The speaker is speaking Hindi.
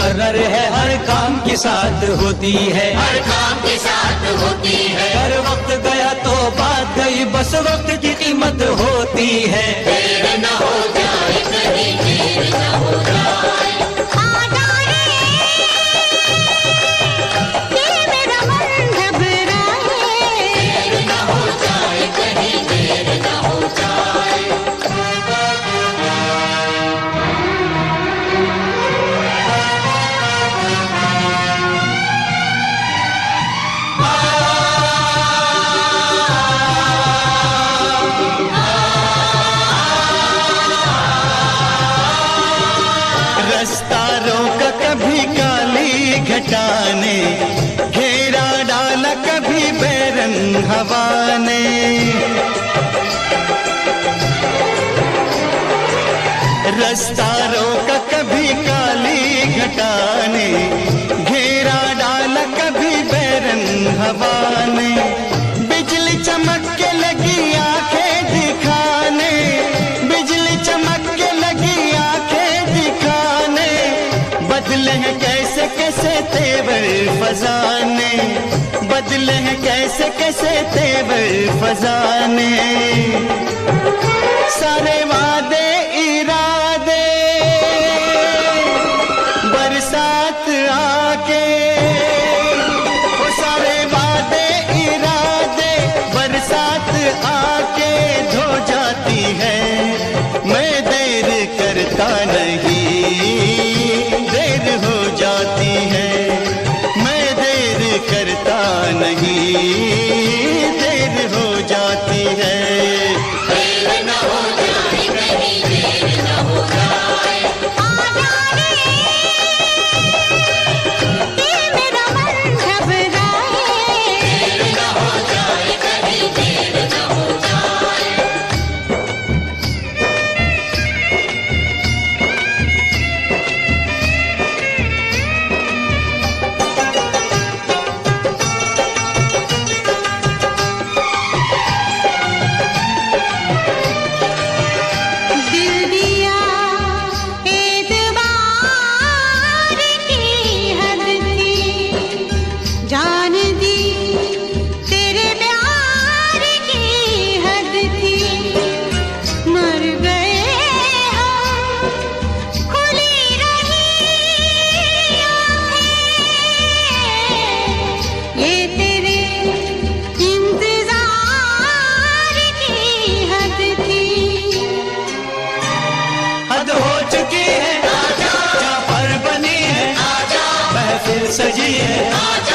मुकर्रर है, हर काम के साथ होती है, हर काम के साथ होती है। हर वक्त गया तो बात गई, बस वक्त की कीमत होती है। देर न हो जाए कहीं, देर न हो जाए। रास्ता रोका कभी काली घटा ने, घेरा डाला कभी बैरंग हवा ने। रास्ता रोका कभी काली घटा ने, घेरा डाला कभी बैरंग हवा ने। बिजली चमक के लगी आंखें दिखाने, बिजली चमक के लगी आंखें दिखाने। बदले हैं कैसे कैसे तेवर फजाने, बदले हैं कैसे कैसे तेवर फजाने। सारे वादे इरादे बरसात आके, वो सारे वादे इरादे बरसात आके धो जाती है। मैं देर करता नहीं, देर हो जाती है। मैं देर करता नहीं, देर हो जाती है। देर न हो जाए कहीं, देर न हो जाए। मेरा मन घबराए, देर न हो जाए कहीं, देर न हो जाए। दिल दिया एतबार की हद थी, जान दी तेरे प्यार की हद थी। मर गए हम, खुली रही आँखें, ये तेरे इंतजार की हद थी। हद हो चुकी है, आजा, जहाँ पर बनी है, आजा, महफिल सजी है। आजा।